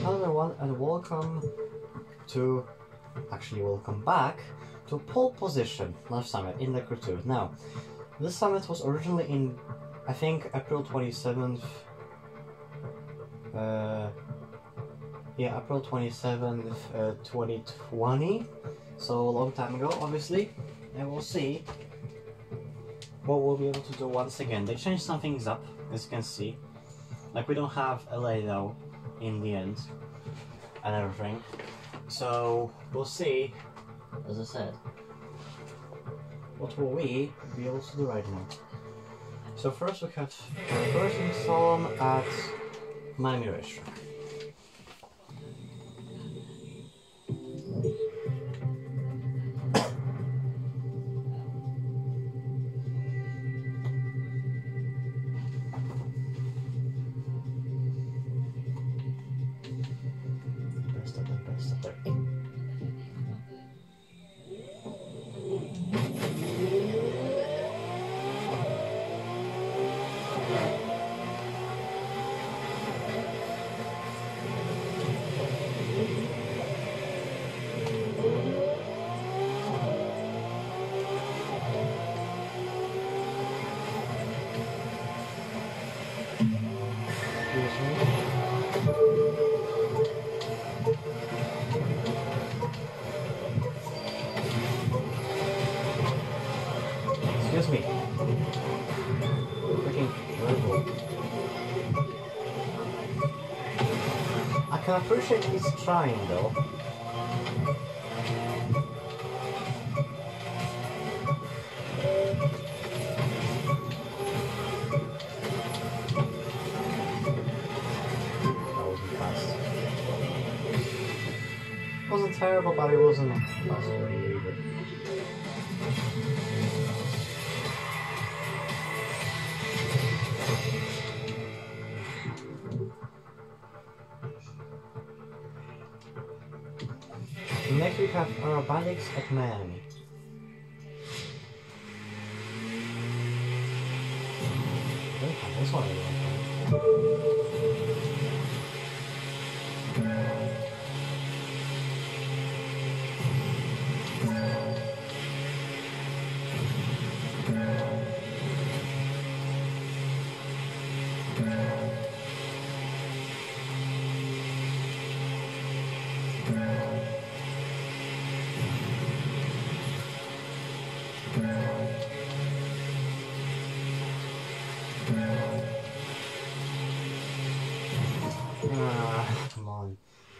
Hello everyone and welcome to, welcome back to Pole Position Live Summit in Lecture 2. Now, this summit was originally in, I think, April 27th, April 27th, 2020, so a long time ago, obviously, and we'll see what we'll be able to do once again. They changed some things up, as you can see. Like, we don't have LA now in the end and everything, so we'll see, as I said, what will we be able to do right now. So first we have first install them at Miami Racetrack. Excuse me. Freaking terrible. I can appreciate he's trying though. That wasn't fast. It wasn't terrible, but it wasn't fast for you either. Next we have aerobatics at Miami. I don't have this one anymore. Come on.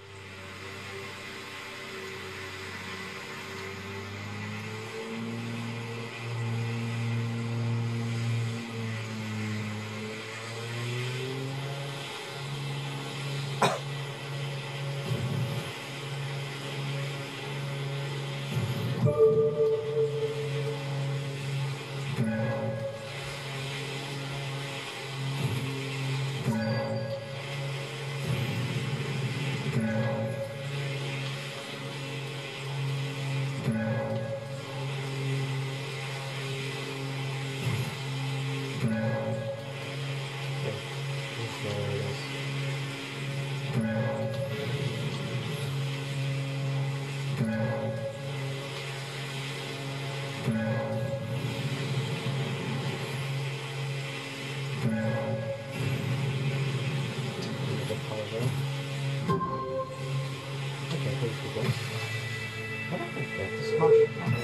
Okay, pretty cool. I don't think that this much.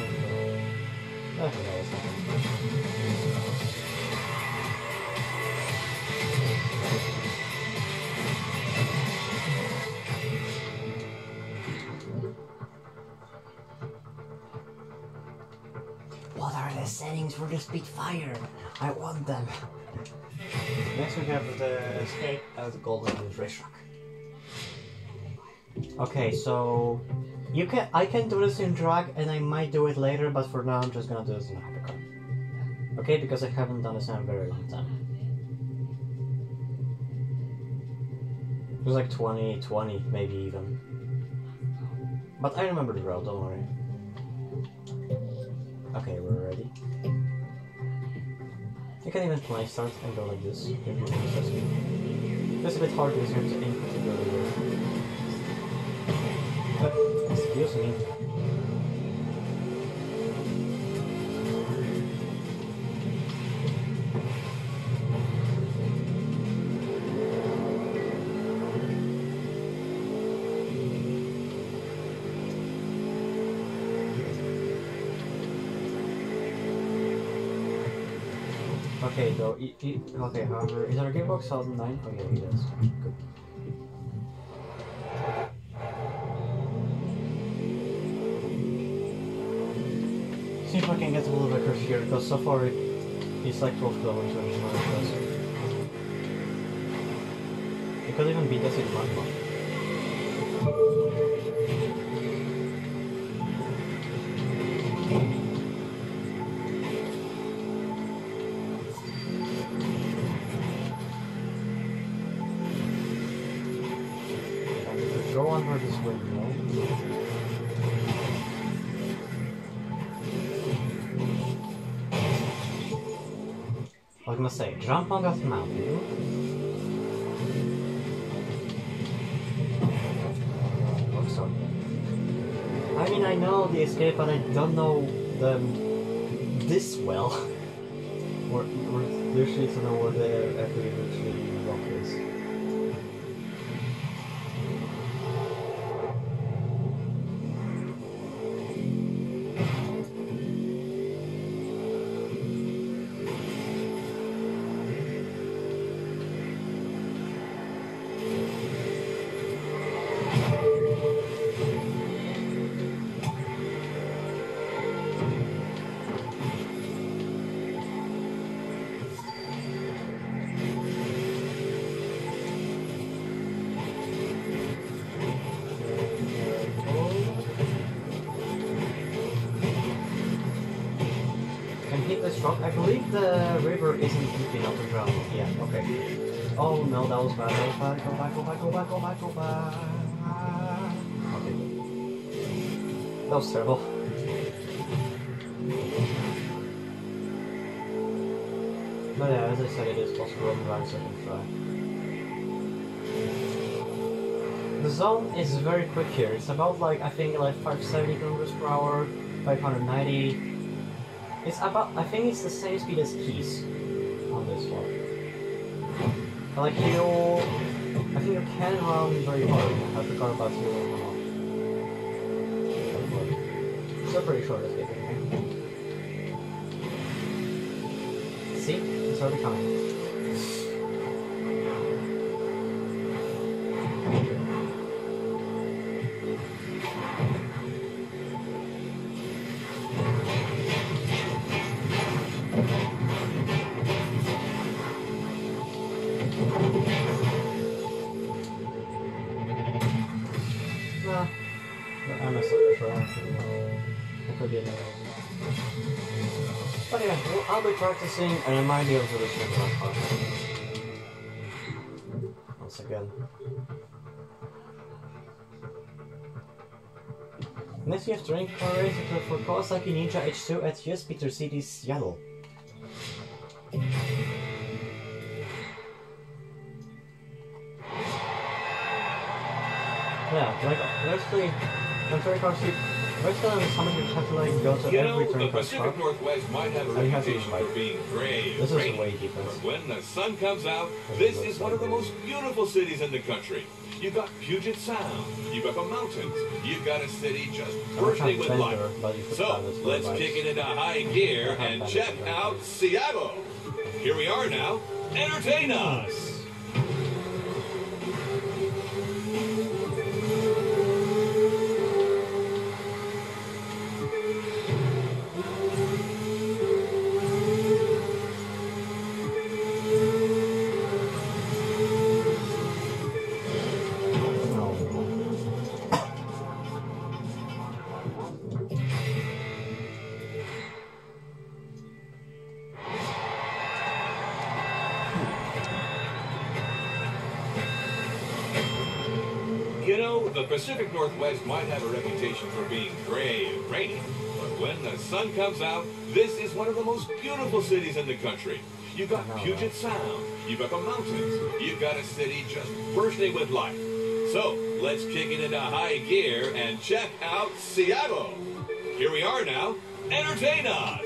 I think that was happening. What are the settings for the Spitfire? I want them. Next we have the escape at the Golden Hills Racetrack. Okay, so I can do this in drag and I might do it later, but for now I'm just gonna do this in a hypercar. Okay, because I haven't done this in a very long time. It was like 2020, maybe even. But I remember the road, don't worry. Okay, we're ready. You can even play start and go like this. It's a bit hard because you have to aim particularly. excuse me. Okay, though, okay, however, is our game box 2009? Oh yeah, it is. Good. See if I can get a little bit closer here, because so far it's like 12 kilometers, which is not impressive. It could even beat us in Magma. Go on for this windmill. I was gonna say, jump on that mountain. Looks so. I mean, I know the escape, but I don't know them this well. or literally to know where the actually rock is. I believe the river isn't deep enough to drown. Yeah, okay. Oh no, that was bad. That was bad. Go back, go back, go back, go back, go back. Okay. That was terrible. But yeah, as I said, it is possible to run second try. The zone is very quick here. It's about like, I think like 570 kilometers per hour, 590. It's about, I think it's the same speed as Keys on this one. Like I think you can run very hard. I forgot about you. Still pretty short as getting here. See? It's already coming. But yeah, I'll be practicing and I might be able to do this once again. Next we have training parade for Kawasaki Ninja H2 at US Peter City, Seattle. Yeah, like basically, I'm very cautious. Basically, somebody you have to like go to every turn. The Pacific Northwest might have a reputation for being gray and rainy, but when the sun comes out, this is one of the most beautiful cities in the country. You've got Puget Sound, you've got the mountains, you've got a city just bursting with life. So, let's kick it into high gear and check out Seattle. Here we are now. Entertain us! The Pacific Northwest might have a reputation for being gray and rainy, but when the sun comes out, this is one of the most beautiful cities in the country. You've got Puget Sound, you've got the mountains, you've got a city just bursting with life. So, let's kick it into high gear and check out Seattle. Here we are now. Entertain us.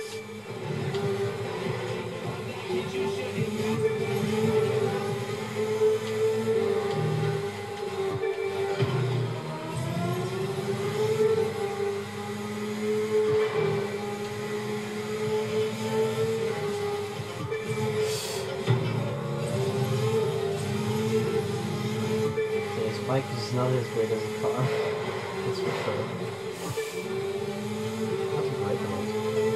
Bike is not as great as a car. That's for sure. That's a great one.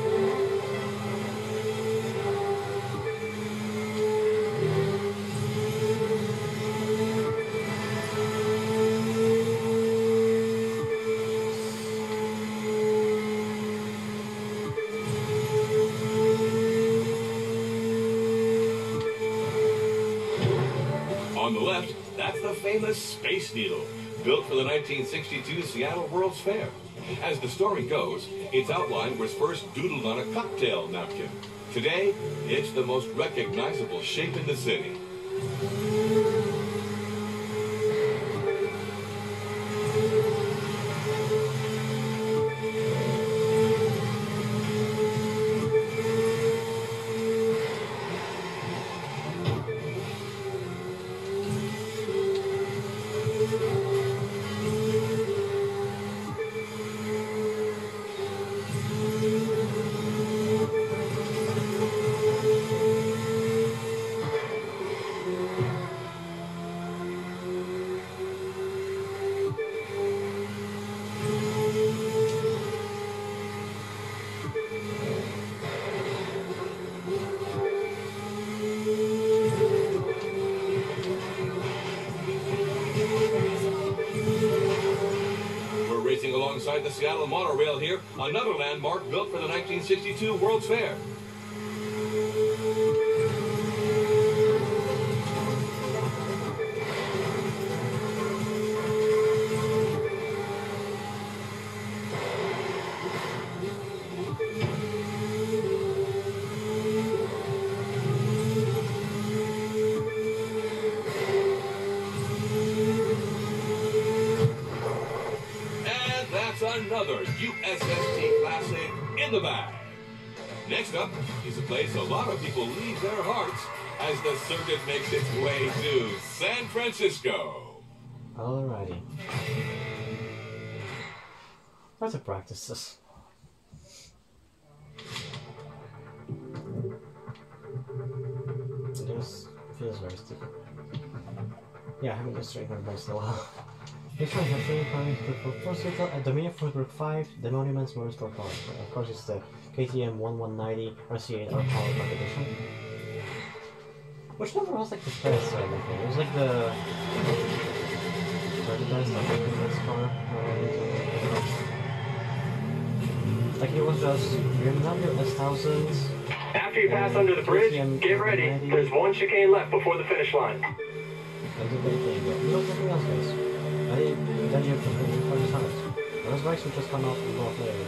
On the left, that's the famous Space Needle, built for the 1962 Seattle World's Fair. As the story goes, its outline was first doodled on a cocktail napkin. Today, it's the most recognizable shape in the city. Alongside the Seattle monorail here, another landmark built for the 1962 World's Fair. Another USST classic in the bag. Next up is a place a lot of people leave their hearts as the circuit makes its way to San Francisco. Alrighty. Let's practice this. It just feels very stupid. Yeah, I haven't been straight for most in a while. This one has three primary for first vehicle at Dominion Ford Group 5, the Monuments Motorsport Car. Of course, it's the KTM 1190 RC8 R-Power Park Edition. Which number was like the best or anything? It was like the best, like the best car. Like it was just BMW S1000s. After you pass under the bridge, get ready. There's one chicane left before the finish line. That's a great thing, but nothing else, guys. Then you have to finish for the summits. Those bikes will just come out and go off later.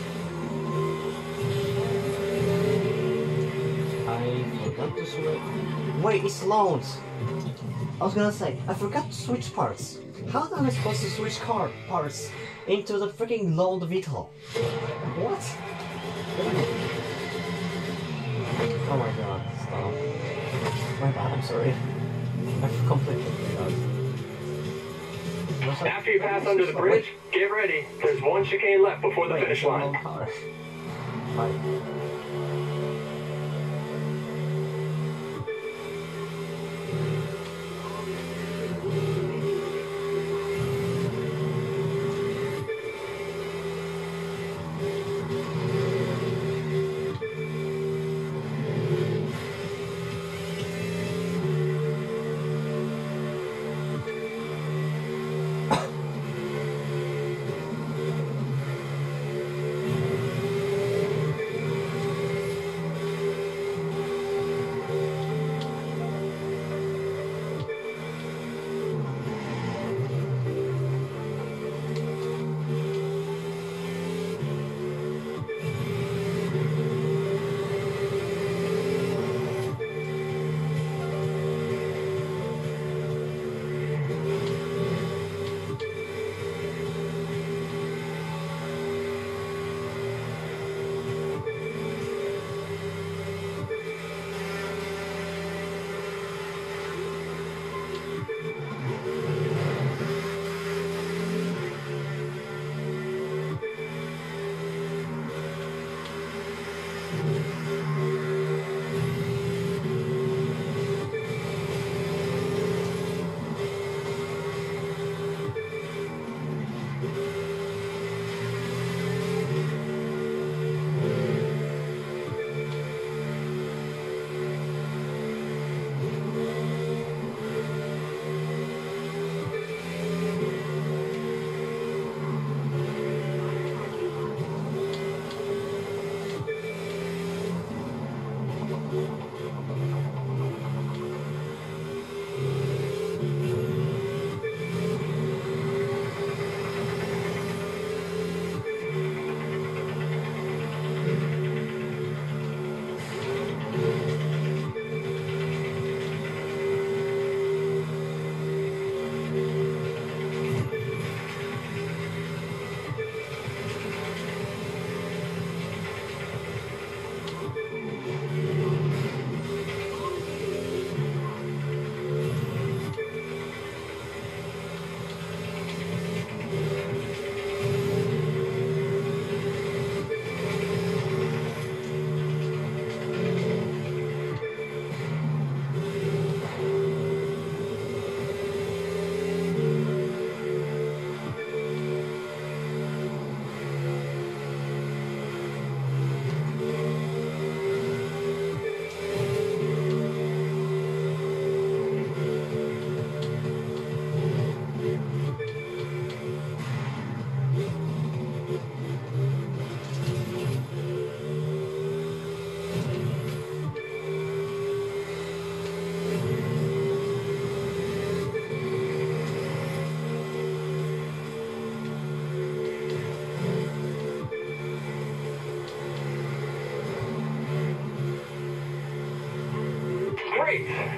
I forgot to switch. Wait, it's loans! I was gonna say, I forgot to switch parts. How am I supposed to switch car parts into the freaking loaned vehicle? What? Oh my god, stop. My bad, I'm sorry. I completely forgot. After you pass under the bridge, get ready. There's one chicane left before the finish line. Bye.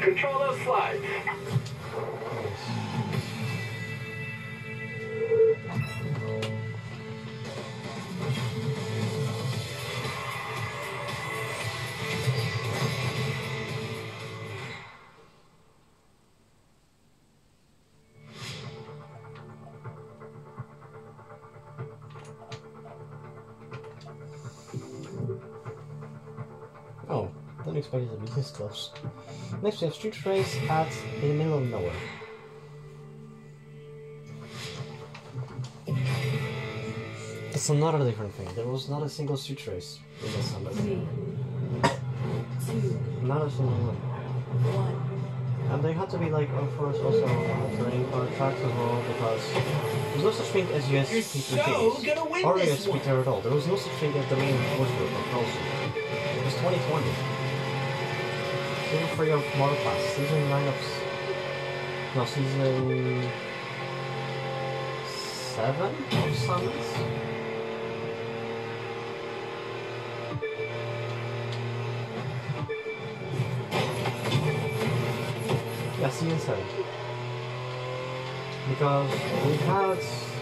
Control those slides. Oh, didn't expect it to be this close. Next we have Street Race in the middle of nowhere. It's another different thing. There was not a single Street Race in the summit. 3, 2, Not a single one. 1. And they had to be like, of course, also training for tracks as well, because there's no such thing as US Peter Games, or US Peter at all. There was no such thing as the main force group of Crossing. It was 2020. Season 3 of Motor Class, Season 9 of... No, Season... 7 of Summits? Yeah, Season 7. Because we had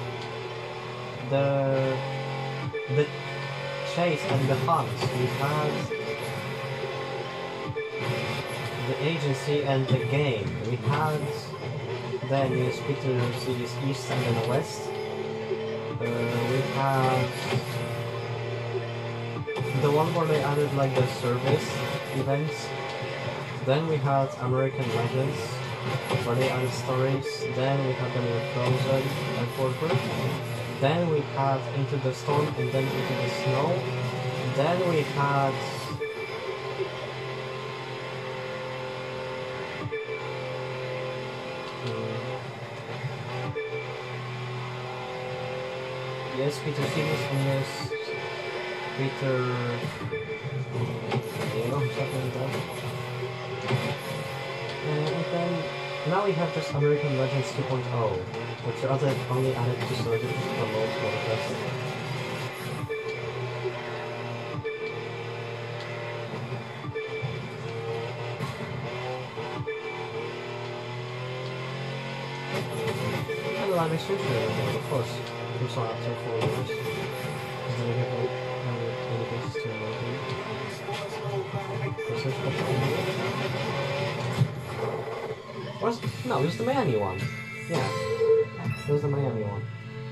the chase and the hunt. We had the agency and the game. We had then US Peter Cities East and then West. We had the one where they added like the service events. Then we had American Legends, where they added stories. Then we had them with Frozen and Fortnite. Then we had Into the Storm and then Into the Snow. Then we had... Yes, Peter Series and yes, Peter... something like that. And then now we have just American Legends 2.0, which are only added to storage to promote Motorfest. And the live exchange program, of course, comes on after 4 years. Because then we have any basis to no, it was the Miami one. Yeah, it was the Miami one.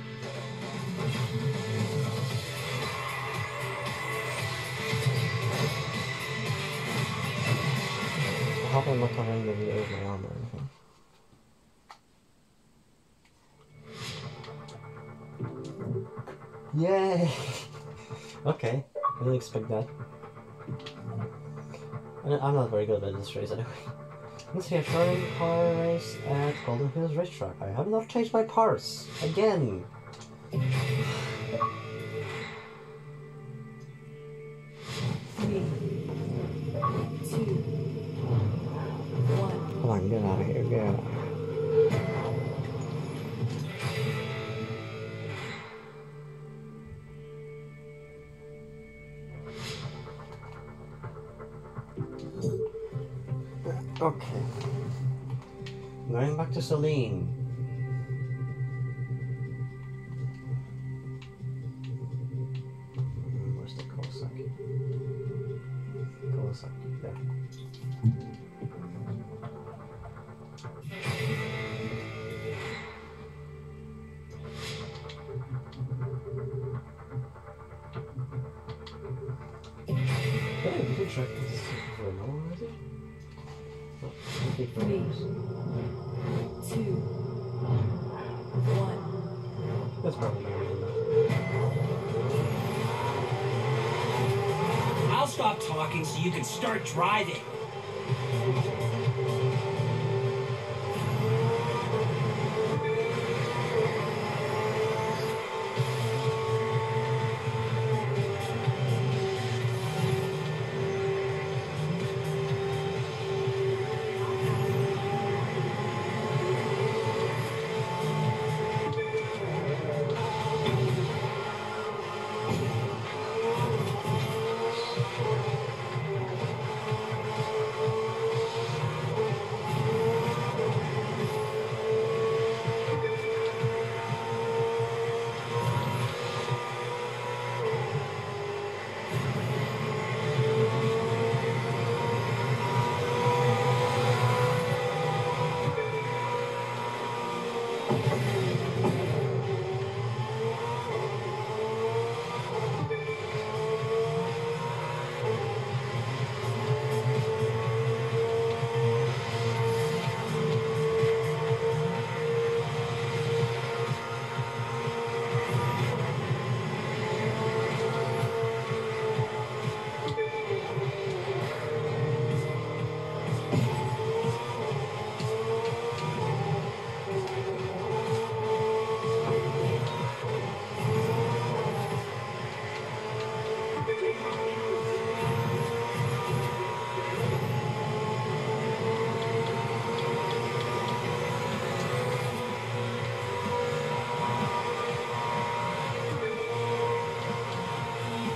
I hope I'm not covering the video with my arm or anything. Yay! Okay, I didn't expect that. I'm not very good at this race anyway. Let's see a touring car race at Golden Hills Racetrack. I have not changed my parts again. 3, 2, 1. Come on, get out of here, get out. Okay. Going back to Celine. Where's the Kawasaki? Kawasaki, there. Hey, we can check this for a moment, is it? 3, 2, 1. That's probably not really enough. I'll stop talking so you can start driving.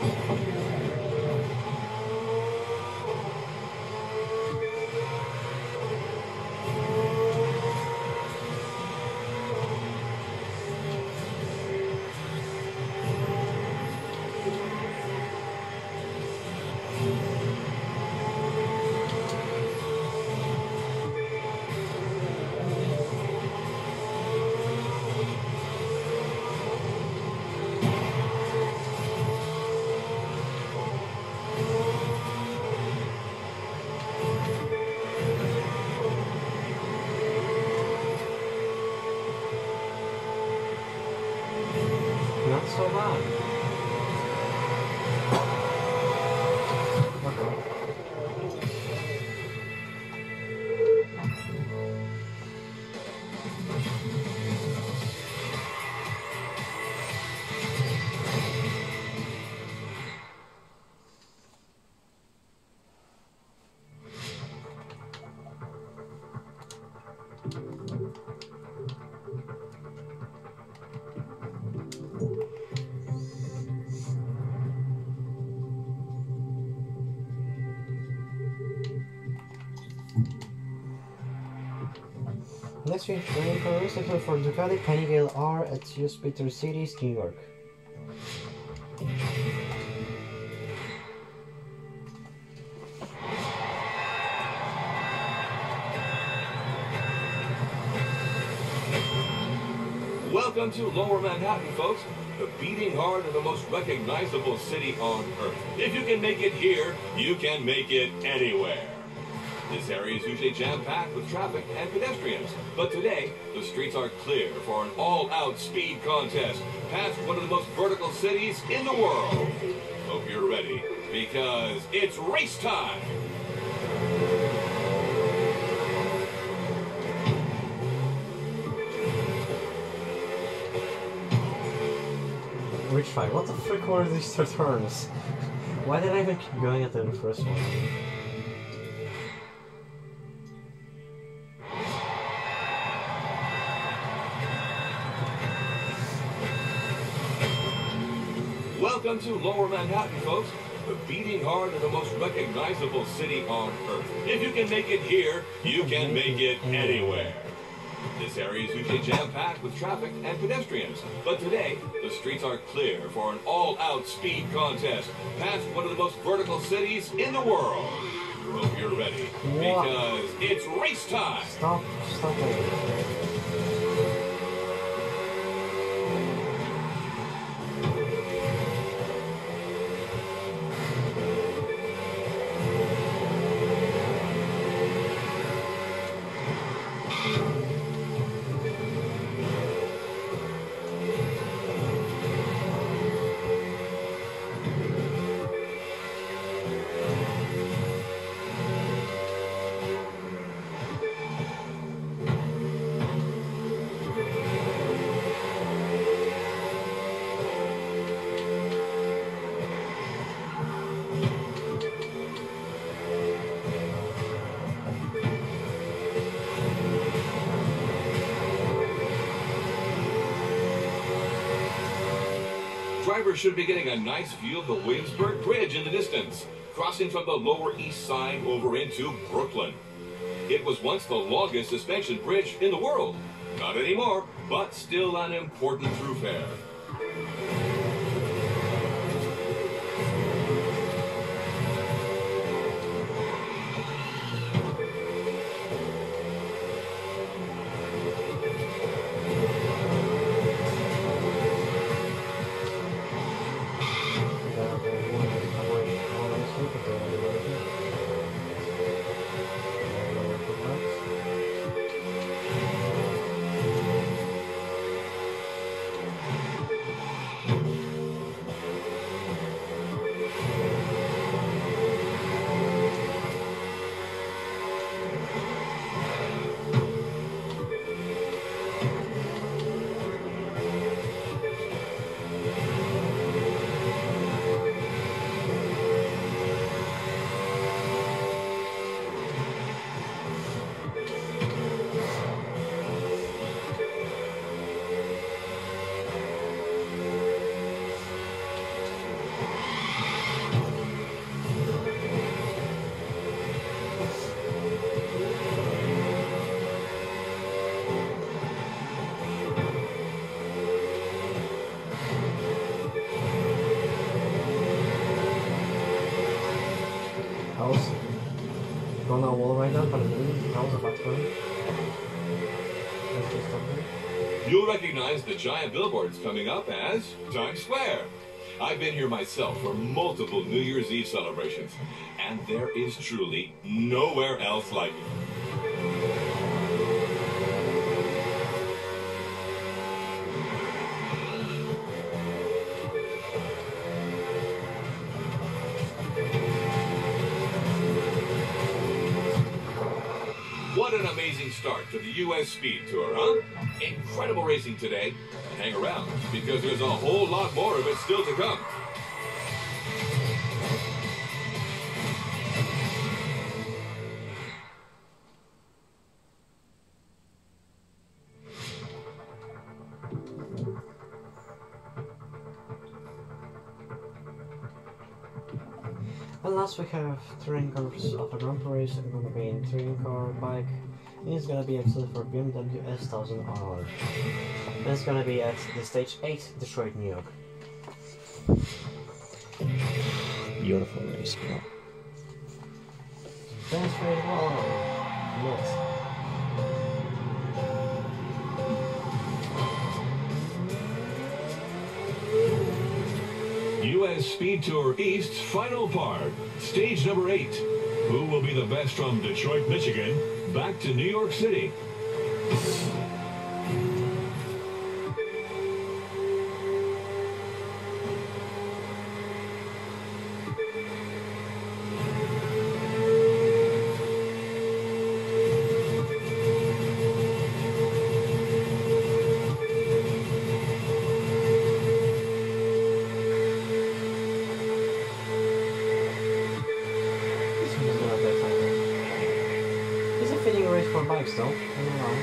Not so bad. Next week, train for for Ducati Panigale R at US Peter Cities, New York. Welcome to Lower Manhattan, folks. The beating heart of the most recognizable city on Earth. If you can make it here, you can make it anywhere. This area is usually jam-packed with traffic and pedestrians, but today, the streets are clear for an all-out speed contest past one of the most vertical cities in the world. Hope you're ready, because it's race time! Which fight? What the frick were these turns? Why did I even keep going at the first one? Welcome to Lower Manhattan, folks. The beating heart of the most recognizable city on Earth. If you can make it here, you can make it anywhere. This area is usually jam-packed with traffic and pedestrians, but today, the streets are clear for an all-out speed contest past one of the most vertical cities in the world. Hope you're ready, because it's race time! Stop it. Drivers should be getting a nice view of the Williamsburg Bridge in the distance, crossing from the Lower East Side over into Brooklyn. It was once the longest suspension bridge in the world. Not anymore, but still an important thoroughfare. on our wall right now, but I was about to run. You'll recognize the giant billboards coming up as Times Square. I've been here myself for multiple New Year's Eve celebrations, and there is truly nowhere else like it. What an amazing start to the U.S. Speed Tour, huh? Incredible racing today. Hang around, because there's a whole lot more of it still to come. Well, last week I have touring cars of a Grand Prix race. I'm going to be in touring car bike. And it's going to be actually for BMW S1000R. And it's going to be at the Stage 8, Detroit, New York. Beautiful race, bro. That's very well. Yes. U.S. Speed Tour East's final part, stage number 8. Who will be the best from Detroit, Michigan, back to New York City? For bikes though, I don't know.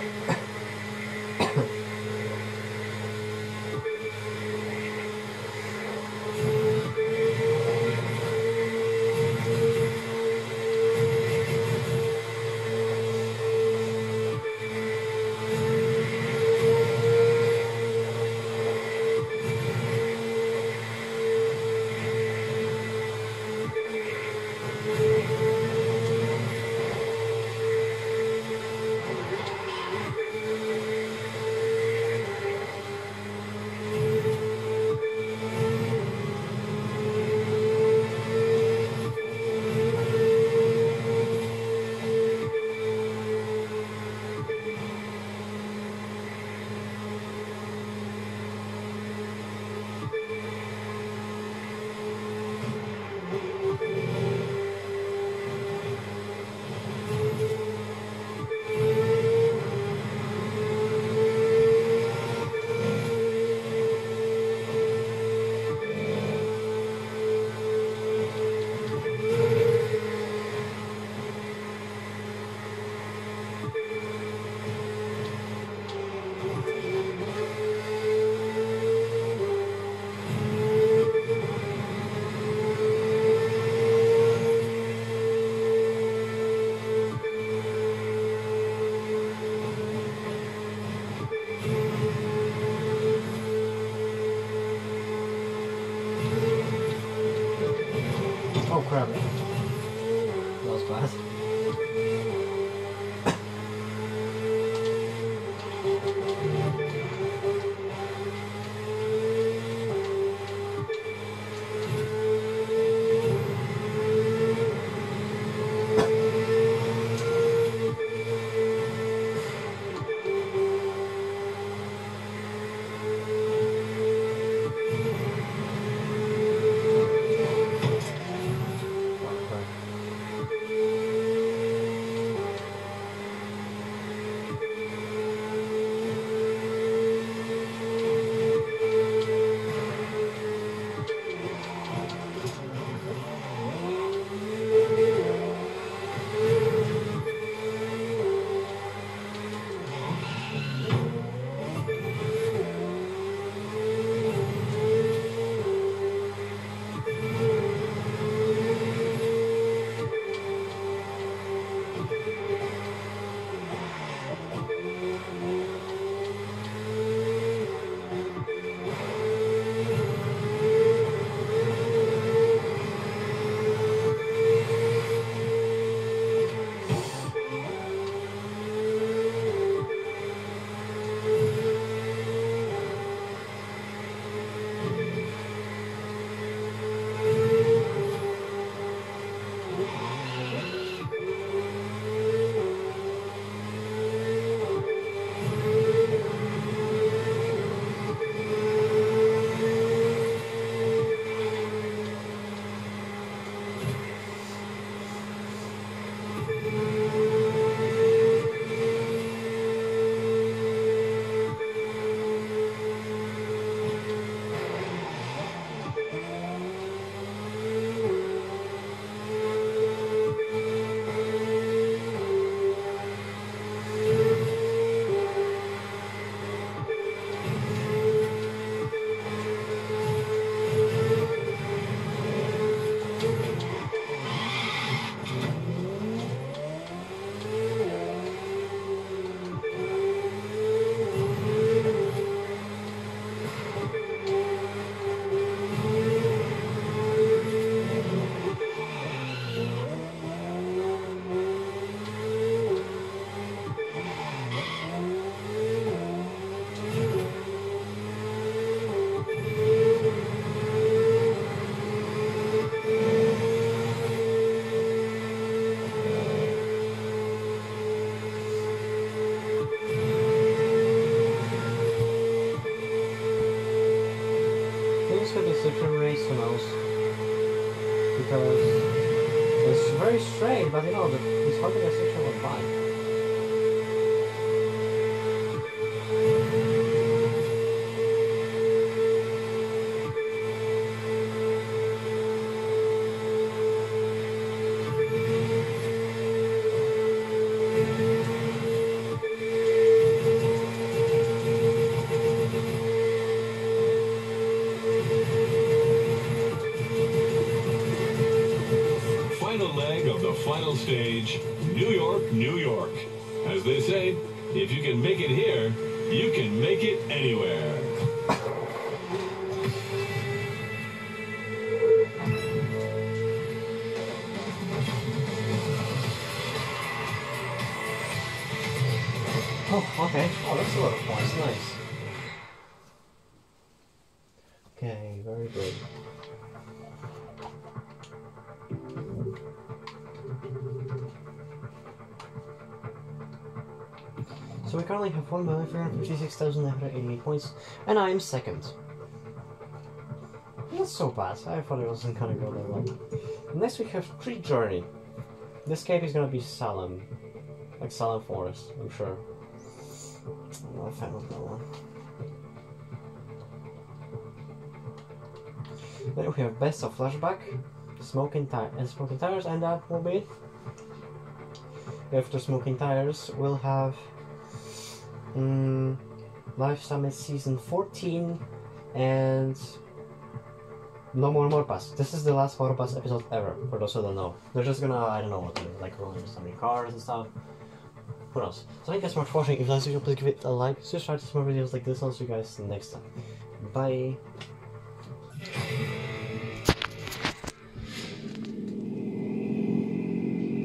Oh crap. That was bad. this could be a section race, who knows? Because it's very straight, but you know, it's hard to get section 1 by. Final stage, New York, New York. As they say, if you can make it here, you can make it anywhere. Oh, okay. Oh, that's a lot of points. Nice. Okay, very good. So we currently have 1,356,988 points, and I am second. Not so bad. I thought it wasn't gonna go that well. Next we have Tree Journey. This cave is gonna be Salem. Like Salem Forest, I'm sure. I'm not a fan of that one. Then we have Best of Flashback, Smoking Tires, and that will be it. After Smoking Tires, we'll have Live Summit Season 14 and no more Morpass. This is the last Morpass episode ever, for those who don't know. They're just gonna, I don't know what to do, like rolling so many cars and stuff. Who knows? So thank you guys so much for watching. If you like this video, please give it a like, subscribe to more videos like this, and I'll see you guys next time. Bye!